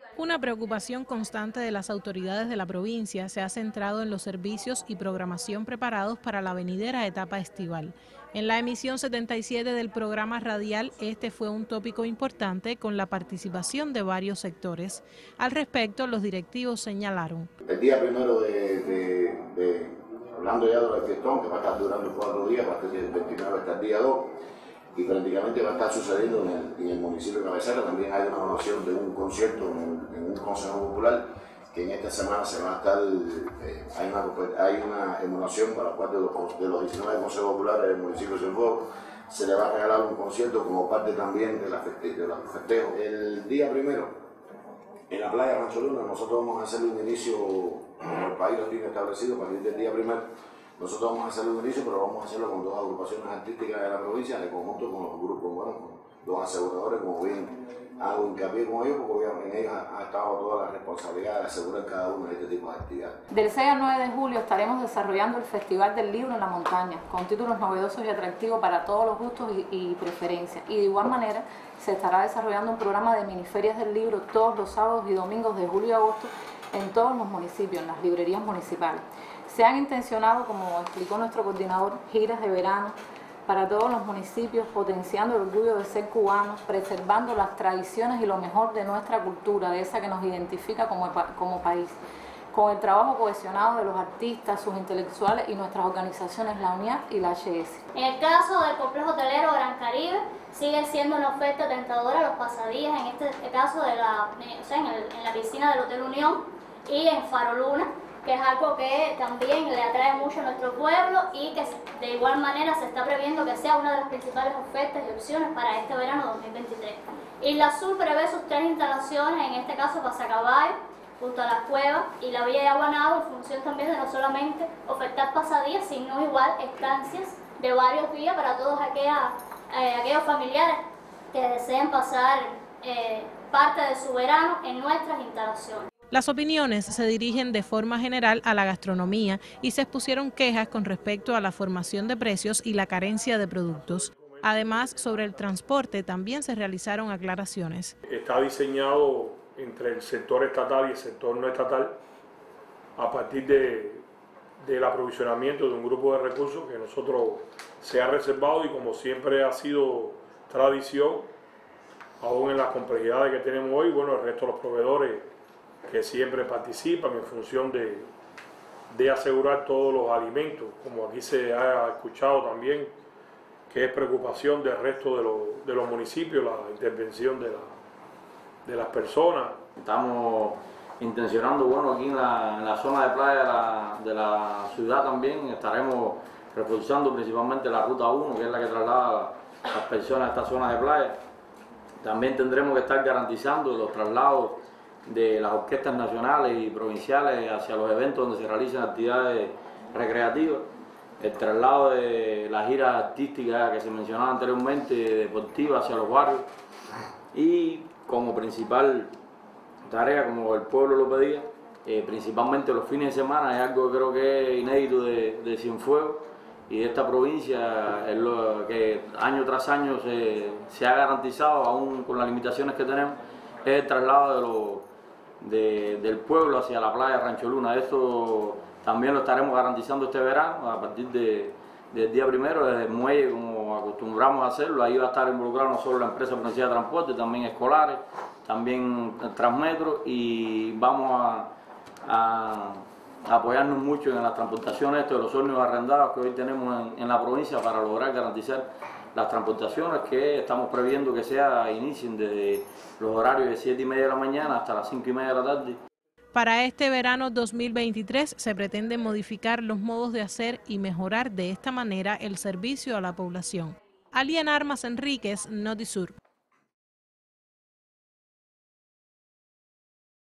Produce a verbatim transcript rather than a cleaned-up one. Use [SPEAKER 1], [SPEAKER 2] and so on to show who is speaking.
[SPEAKER 1] Una preocupación constante de las autoridades de la provincia se ha centrado en los servicios y programación preparados para la venidera etapa estival. En la emisión setenta y siete del programa radial, este fue un tópico importante con la participación de varios sectores. Al respecto, los directivos señalaron.
[SPEAKER 2] El día primero de, de, de hablando ya de la fiestón, que va a estar durando cuatro días, va a estar el veintinueve hasta el día dos, y prácticamente va a estar sucediendo en el, en el municipio de Cabecera. También hay una evaluación de un concierto en, en un consejo popular, que en esta semana se va a estar, eh, hay, una, hay una emulación para cuatro de los, de los diecinueve consejos populares del municipio de Cienfuegos. Se le va a regalar un concierto como parte también de, la feste, de los festejos. El día primero, en la playa Rancho Luna, nosotros vamos a hacer un inicio, como el país lo tiene establecido, a partir del día primero. Nosotros vamos a hacer un inicio, pero vamos a hacerlo con dos agrupaciones artísticas de la provincia, de conjunto con los grupos, bueno, con los aseguradores, como bien hago hincapié con ellos, porque en ellos ha estado toda la responsabilidad de asegurar cada uno de este tipo de actividades.
[SPEAKER 3] Del seis al nueve de julio estaremos desarrollando el Festival del Libro en la Montaña, con títulos novedosos y atractivos para todos los gustos y, y preferencias. Y de igual manera se estará desarrollando un programa de miniferias del libro todos los sábados y domingos de julio y agosto en todos los municipios, en las librerías municipales. Se han intencionado, como explicó nuestro coordinador, giras de verano para todos los municipios, potenciando el orgullo de ser cubanos, preservando las tradiciones y lo mejor de nuestra cultura, de esa que nos identifica como, como país, con el trabajo cohesionado de los artistas, sus intelectuales y nuestras organizaciones, la UNIAC y la H S.
[SPEAKER 4] En el caso del complejo hotelero Gran Caribe, sigue siendo una oferta tentadora los pasadías, en este caso de la, o sea, en, el, en la piscina del Hotel Unión y en Faro Luna, que es algo que también le atrae mucho a nuestro pueblo y que de igual manera se está previendo que sea una de las principales ofertas y opciones para este verano dos mil veintitrés. Isla Sur prevé sus tres instalaciones, en este caso Pasacaballo, junto a las cuevas y la Villa de Aguanado, en función también de no solamente ofertar pasadías, sino igual estancias de varios días para todos aquellas, eh, aquellos familiares que deseen pasar eh, parte de su verano en nuestras instalaciones.
[SPEAKER 1] Las opiniones se dirigen de forma general a la gastronomía y se expusieron quejas con respecto a la formación de precios y la carencia de productos. Además, sobre el transporte también se realizaron aclaraciones.
[SPEAKER 5] Está diseñado entre el sector estatal y el sector no estatal a partir de, del aprovisionamiento de un grupo de recursos que nosotros se ha reservado y, como siempre ha sido tradición, aún en las complejidades que tenemos hoy, bueno, el resto de los proveedores que siempre participan en función de, de asegurar todos los alimentos, como aquí se ha escuchado también, que es preocupación del resto de, lo, de los municipios, la intervención de, la, de las personas.
[SPEAKER 6] Estamos intencionando, bueno, aquí en la, en la zona de playa de la, de la ciudad también estaremos reforzando principalmente la ruta uno, que es la que traslada a las personas a esta zona de playa. También tendremos que estar garantizando los traslados de las orquestas nacionales y provinciales hacia los eventos donde se realizan actividades recreativas, el traslado de la gira artística que se mencionaba anteriormente, deportiva hacia los barrios, y como principal tarea, como el pueblo lo pedía, eh, principalmente los fines de semana, es algo que creo que es inédito de, de Cienfuegos y de esta provincia, es lo que año tras año se, se ha garantizado, aún con las limitaciones que tenemos, es el traslado de los De, del pueblo hacia la playa Rancho Luna. Eso también lo estaremos garantizando este verano a partir de, del día primero, desde el muelle, como acostumbramos a hacerlo. Ahí va a estar involucrado no solo la empresa provincial de transporte, también escolares, también Transmetro, y vamos a, a, a apoyarnos mucho en las transportaciones de los ómnibus arrendados que hoy tenemos en, en la provincia para lograr garantizar las transportaciones que estamos previendo que sea inicien desde los horarios de siete y media de la mañana hasta las cinco y media de la tarde.
[SPEAKER 1] Para este verano dos mil veintitrés se pretende modificar los modos de hacer y mejorar de esta manera el servicio a la población. Aliana Armas Enríquez, Notisur.